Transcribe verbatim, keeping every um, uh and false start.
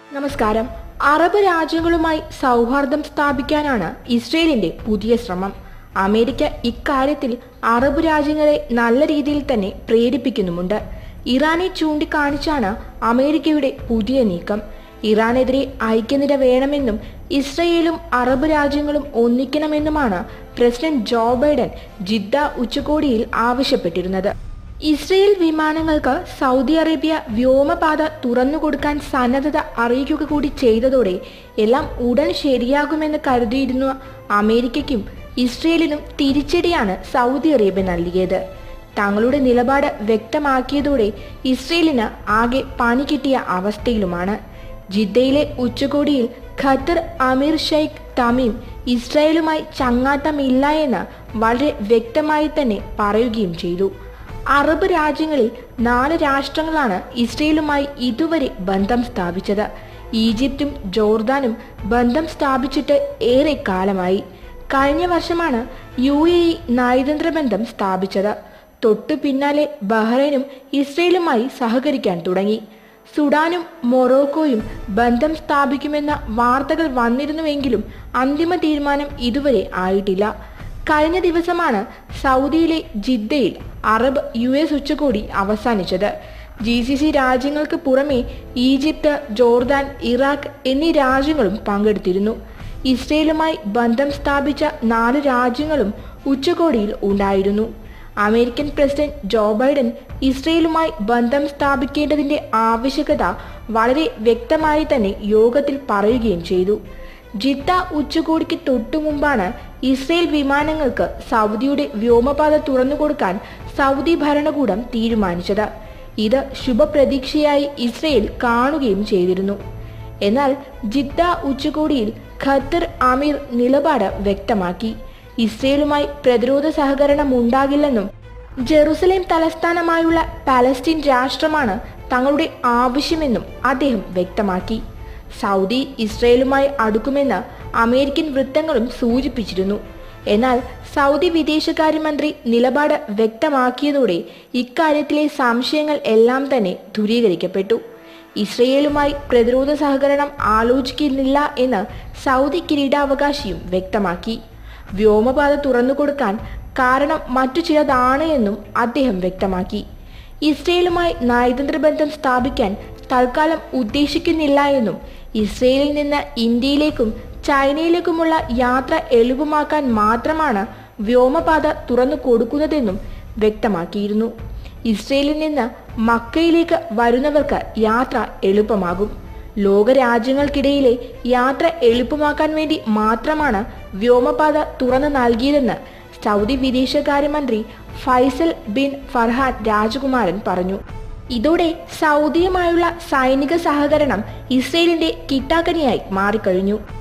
നമസ്കാരം. അറബ് രാജ്യങ്ങളുമായി സൗഹാർദ്ദം സ്ഥാപിക്കാനാണ് ഇസ്രയേലിന്റെ പുതിയ ശ്രമം. അമേരിക്ക ഇക്കാര്യത്തിൽ അറബ് രാജ്യങ്ങളെ നല്ല രീതിയിൽ തന്നെ പ്രേരിപ്പിക്കുന്നുമുണ്ട്. ഇറാനെ ചൂണ്ടിക്കാണിച്ചാണ് അമേരിക്കയുടെ പുതിയ നീക്കം. ഇറാനെതിരെ ഐക്യനിര വേണമെന്നും ഇസ്രയേലും അറബ് രാജ്യങ്ങളും ഒന്നിക്കണമെന്നുമാണ് പ്രസിഡന്റ് ജോ ബൈഡൻ ജിദ്ദ ഉച്ചകോടിയിൽ ആവശ്യപ്പെട്ടിരുന്നത്. ഇസ്രയേൽ വിമാനങ്ങൾക്ക് സൗദി അറേബ്യ വ്യോമപാത തുറന്നുകൊടുക്കാൻ സന്നദ്ധത അറിയിക്കുക കൂടി ചെയ്തതോടെ എല്ലാം ഉടൻ ശരിയാകുമെന്ന് കരുതിയിരുന്ന അമേരിക്കയ്ക്കും ഇസ്രയേലിനും തിരിച്ചടിയാണ് സൗദി അറേബ്യ നൽകിയത്. തങ്ങളുടെ നിലപാട് വ്യക്തമാക്കിയതോടെ ഇസ്രയേലിന് ആകെ പണി കിട്ടിയ അവസ്ഥയിലുമാണ്. ജിദ്ദയിലെ ഉച്ചകോടിയിൽ ഖത്തർ അമീർ ഷെയ്ഖ് തമീം ഇസ്രായേലുമായി ചങ്ങാത്തമില്ല എന്ന് വളരെ വ്യക്തമായി തന്നെ പറയുകയും ചെയ്തു. അറബ് രാജ്യങ്ങളിൽ നാല് രാഷ്ട്രങ്ങളാണ് ഇസ്രയേലുമായി ഇതുവരെ ബന്ധം സ്ഥാപിച്ചത്. ഈജിപ്തും ജോർദാനും ബന്ധം സ്ഥാപിച്ചിട്ട് ഏറെ കാലമായി. കഴിഞ്ഞ വർഷമാണ് യു എ ഇ നയതന്ത്ര ബന്ധം സ്ഥാപിച്ചത്. തൊട്ടു പിന്നാലെ ബഹ്റൈനും ഇസ്രയേലുമായി സഹകരിക്കാൻ തുടങ്ങി. സുഡാനും മൊറോക്കോയും ബന്ധം സ്ഥാപിക്കുമെന്ന വാർത്തകൾ വന്നിരുന്നുവെങ്കിലും അന്തിമ തീരുമാനം ഇതുവരെ ആയിട്ടില്ല. കഴിഞ്ഞ ദിവസമാണ് സൗദിയിലെ ജിദ്ദയിൽ അറബ് യു എസ് ഉച്ചകോടി അവസാനിച്ചത്. ജി സി സി രാജ്യങ്ങൾക്ക് പുറമെ ഈജിപ്ത്, ജോർദാൻ, ഇറാഖ് എന്നീ രാജ്യങ്ങളും പങ്കെടുത്തിരുന്നു. ഇസ്രയേലുമായി ബന്ധം സ്ഥാപിച്ച നാല് രാജ്യങ്ങളും ഉച്ചകോടിയിൽ ഉണ്ടായിരുന്നു. അമേരിക്കൻ പ്രസിഡന്റ് ജോ ബൈഡൻ ഇസ്രയേലുമായി ബന്ധം സ്ഥാപിക്കേണ്ടതിന്റെ ആവശ്യകത വളരെ വ്യക്തമായി തന്നെ യോഗത്തിൽ പറയുകയും ചെയ്തു. ജിദ്ദ ഉച്ചകോടിക്ക് തൊട്ടു മുമ്പാണ് ഇസ്രയേൽ വിമാനങ്ങൾക്ക് സൗദിയുടെ വ്യോമപാത തുറന്നുകൊടുക്കാൻ സൗദി ഭരണകൂടം തീരുമാനിച്ചത്. ഇത് ശുഭപ്രതീക്ഷയായി ഇസ്രയേൽ കാണുകയും ചെയ്തിരുന്നു. എന്നാൽ ജിദ്ദ ഉച്ചകോടിയിൽ ഖത്തർ അമീർ നിലപാട് വ്യക്തമാക്കി. ഇസ്രയേലുമായി പ്രതിരോധ സഹകരണം ഉണ്ടാകില്ലെന്നും ജെറുസലേം തലസ്ഥാനമായുള്ള പാലസ്തീൻ രാഷ്ട്രമാണ് തങ്ങളുടെ ആവശ്യമെന്നും അദ്ദേഹം വ്യക്തമാക്കി. സൗദി ഇസ്രയേലുമായി അടുക്കുമെന്ന് അമേരിക്കൻ വൃത്തങ്ങളും സൂചിപ്പിച്ചിരുന്നു. എന്നാൽ സൗദി വിദേശകാര്യമന്ത്രി നിലപാട് വ്യക്തമാക്കിയതോടെ ഇക്കാര്യത്തിലെ സംശയങ്ങൾ എല്ലാം തന്നെ ദൂരീകരിക്കപ്പെട്ടു. ഇസ്രയേലുമായി പ്രതിരോധ സഹകരണം ആലോചിക്കുന്നില്ല എന്ന് സൗദി കിരീടാവകാശിയും വ്യക്തമാക്കി. വ്യോമപാത തുറന്നുകൊടുക്കാൻ കാരണം മറ്റു ചിലതാണ് എന്നും അദ്ദേഹം വ്യക്തമാക്കി. ഇസ്രയേലുമായി നയതന്ത്ര ബന്ധം സ്ഥാപിക്കാൻ തൽക്കാലം ഉദ്ദേശിക്കുന്നില്ല എന്നും ഇസ്രയേലിൽ നിന്ന് ഇന്ത്യയിലേക്കും ചൈനയിലേക്കുമുള്ള യാത്ര എളുപ്പമാക്കാൻ മാത്രമാണ് വ്യോമപാത തുറന്നു കൊടുക്കുന്നതെന്നും വ്യക്തമാക്കിയിരുന്നു. ഇസ്രയേലിൽ നിന്ന് മക്കയിലേക്ക് വരുന്നവർക്ക് യാത്ര എളുപ്പമാകും. ലോകരാജ്യങ്ങൾക്കിടയിലെ യാത്ര എളുപ്പമാക്കാൻ വേണ്ടി മാത്രമാണ് വ്യോമപാത തുറന്നു നൽകിയതെന്ന് സൗദി വിദേശകാര്യമന്ത്രി ഫൈസൽ ബിൻ ഫർഹാൻ രാജകുമാരൻ പറഞ്ഞു. ഇതോടെ സൗദിയുമായുള്ള സൈനിക സഹകരണം ഇസ്രയേലിന്റെ കിട്ടാക്കനിയായി മാറിക്കഴിഞ്ഞു.